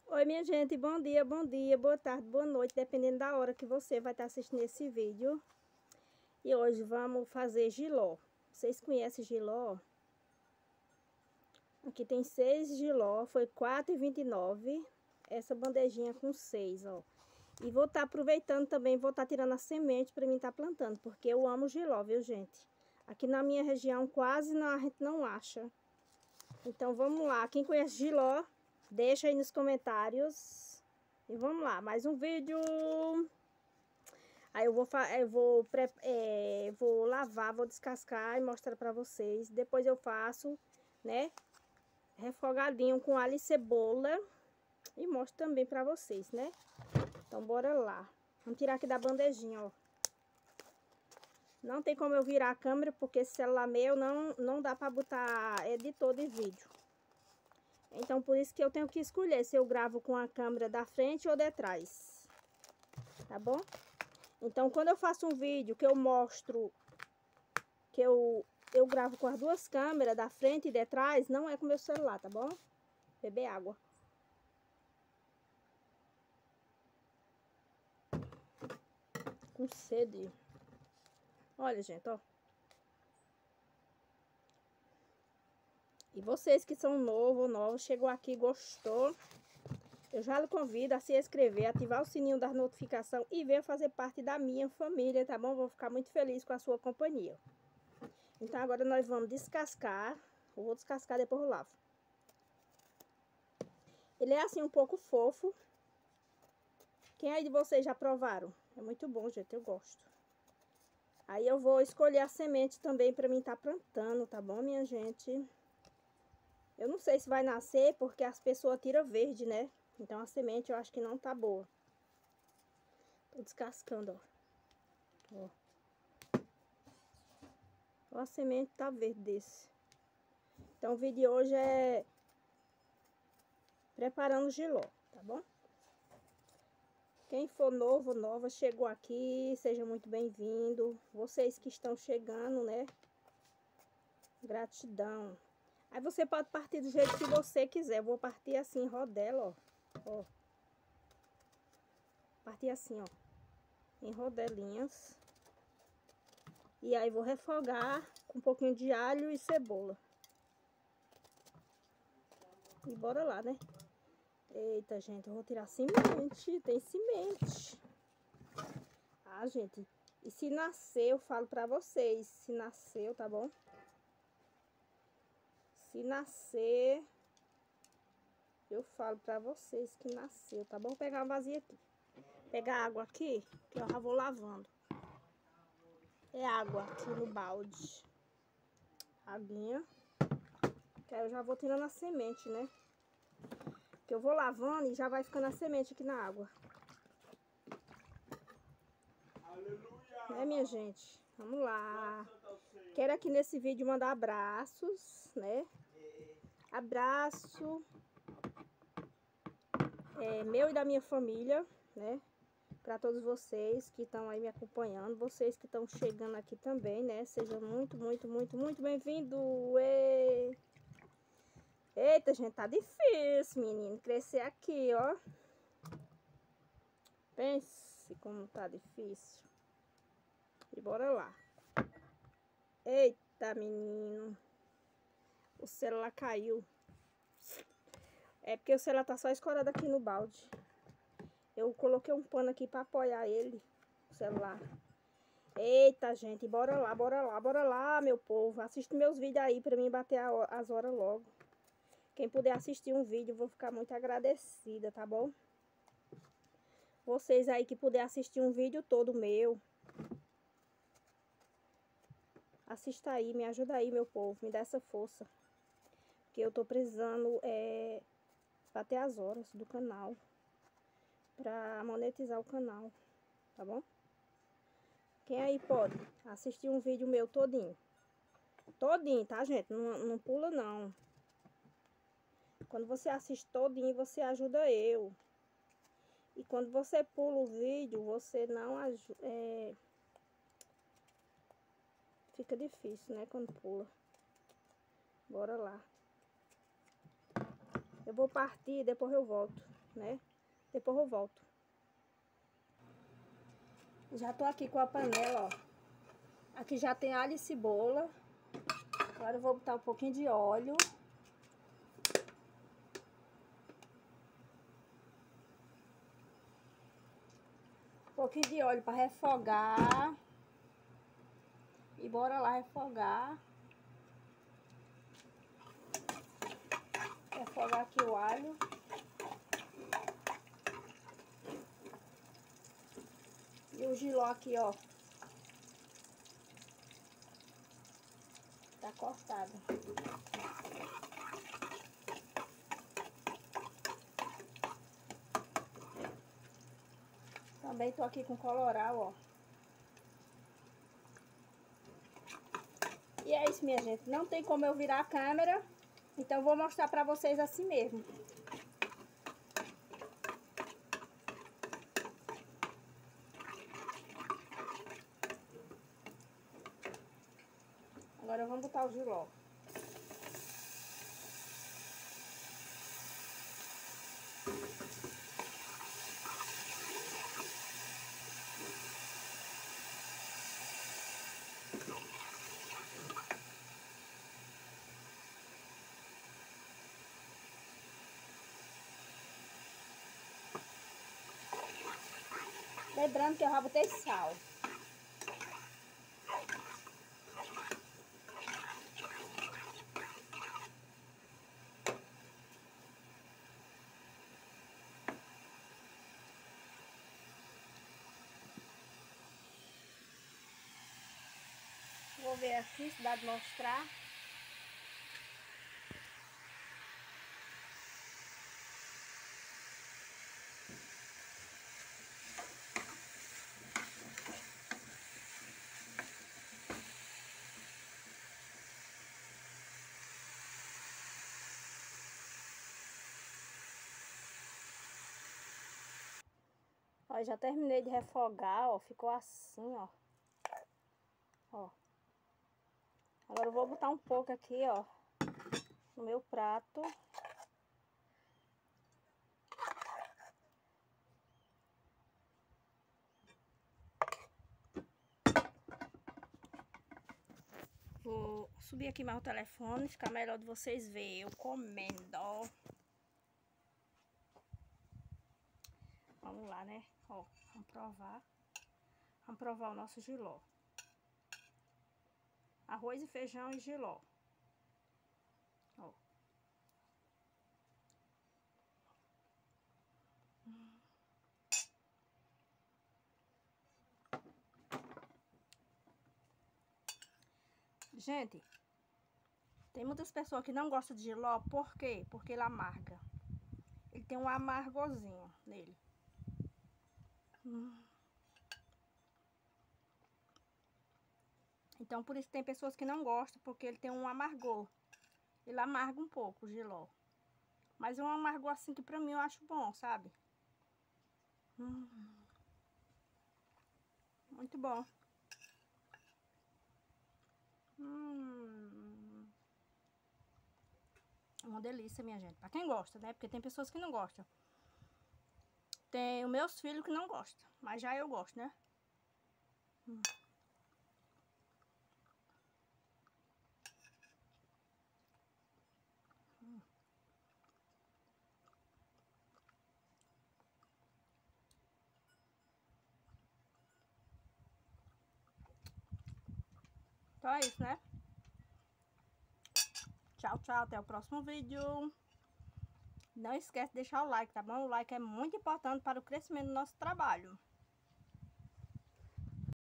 Oi, minha gente, bom dia, boa tarde, boa noite, dependendo da hora que você vai estar assistindo esse vídeo. E hoje vamos fazer jiló. Vocês conhecem jiló? Aqui tem 6 jiló, foi R$ 4,29. Essa bandejinha com 6, ó. E vou estar aproveitando também, vou estar tirando a semente para mim estar plantando, porque eu amo jiló, viu, gente? Aqui na minha região quase não, a gente não acha. Então vamos lá, quem conhece jiló, deixa aí nos comentários. E vamos lá, mais um vídeo. Aí vou lavar, vou descascar e mostrar pra vocês. Depois eu faço, né, refogadinho com alho e cebola. E mostro também pra vocês, né? Então bora lá. Vamos tirar aqui da bandejinha, ó. Não tem como eu virar a câmera, porque esse celular meu não dá pra botar editor de vídeo. Então, por isso que eu tenho que escolher se eu gravo com a câmera da frente ou de trás. Tá bom? Então, quando eu faço um vídeo que eu mostro que eu gravo com as duas câmeras, da frente e de trás, não é com meu celular, tá bom? Beber água. Com sede. Olha, gente, ó. E vocês que são novos ou novos, chegou aqui e gostou, eu já lhe convido a se inscrever, ativar o sininho das notificações e vir fazer parte da minha família, tá bom? Vou ficar muito feliz com a sua companhia. Então, agora nós vamos descascar. Eu vou descascar, depois eu lavo. Ele é assim um pouco fofo. Quem aí de vocês já provaram? É muito bom, gente, eu gosto. Aí eu vou escolher a semente também pra mim tá plantando, tá bom, minha gente? Eu não sei se vai nascer, porque as pessoas tiram verde, né? Então a semente eu acho que não tá boa. Tô descascando, ó. Ó, a semente tá verde desse. Então o vídeo de hoje é preparando jiló, tá bom? Quem for novo ou nova, chegou aqui, seja muito bem-vindo. Vocês que estão chegando, né? Gratidão. Aí você pode partir do jeito que você quiser. Eu vou partir assim, rodela, ó. Partir assim, ó. Em rodelinhas. E aí vou refogar com um pouquinho de alho e cebola. E bora lá, né? Eita, gente, eu vou tirar semente. Tem semente. Ah, gente. E se nascer, eu falo pra vocês. Se nasceu, tá bom? Se nascer, eu falo pra vocês que nasceu, tá bom? Vou pegar uma vasilha aqui. Pegar água aqui, que eu já vou lavando. É água aqui no balde. Aguinha. Que aí eu já vou tirando a semente, né? Que eu vou lavando e já vai ficando a semente aqui na água. Aleluia! Né, minha gente? Vamos lá. Quero aqui nesse vídeo mandar abraços, né? Abraço meu e da minha família, né? Para todos vocês que estão aí me acompanhando, vocês que estão chegando aqui também, né? Sejam muito, muito, muito, muito bem-vindos. Eita, gente, tá difícil, menino, crescer aqui, ó. Pense como tá difícil. E bora lá. Eita, menino. O celular caiu. É porque o celular tá só escorado aqui no balde. Eu coloquei um pano aqui pra apoiar ele, o celular. Eita, gente, bora lá, bora lá, bora lá, meu povo. Assiste meus vídeos aí pra mim bater as horas logo. Quem puder assistir um vídeo, eu vou ficar muito agradecida, tá bom? Vocês aí que puder assistir um vídeo todo meu, assista aí, me ajuda aí, meu povo, me dá essa força. Porque eu tô precisando bater as horas do canal pra monetizar o canal, tá bom? Quem aí pode assistir um vídeo meu todinho? Todinho, tá, gente? Não pula, não. Quando você assiste todinho, você ajuda eu. E quando você pula o vídeo, você não ajuda. Fica difícil, né? Quando pula. Bora lá. Eu vou partir, depois eu volto. né? Depois eu volto. Já tô aqui com a panela, ó. Aqui já tem alho e cebola. Agora eu vou botar um pouquinho de óleo. Um pouquinho de óleo para refogar. E bora lá refogar. Refogar aqui o alho. E o jiló aqui, ó. Tá cortado. Também tô aqui com colorau, ó. E é isso, minha gente. Não tem como eu virar a câmera. Então, eu vou mostrar pra vocês assim mesmo. Agora, vamos botar o jiló. Lembrando que eu já botei sal. Vou ver aqui se dá de mostrar. Ó, já terminei de refogar, ó. Ficou assim, ó. Ó. Agora eu vou botar um pouco aqui, ó, no meu prato. Vou subir aqui mais o telefone, ficar melhor de vocês verem eu comendo, ó. Vamos lá, né? Ó, vamos provar. Vamos provar o nosso jiló. Arroz e feijão e jiló. Ó. Gente, tem muitas pessoas que não gostam de jiló, por quê? Porque ele amarga. Ele tem um amargozinho nele. Então, por isso tem pessoas que não gostam, porque ele tem um amargor. Ele amarga um pouco o jiló. Mas é um amargor assim que pra mim eu acho bom, sabe? Muito bom. Uma delícia, minha gente. Pra quem gosta, né? Porque tem pessoas que não gostam. Tem os meus filhos que não gostam. Mas já eu gosto, né? Então é isso, né? Tchau, tchau. Até o próximo vídeo. Não esquece de deixar o like, tá bom? O like é muito importante para o crescimento do nosso trabalho.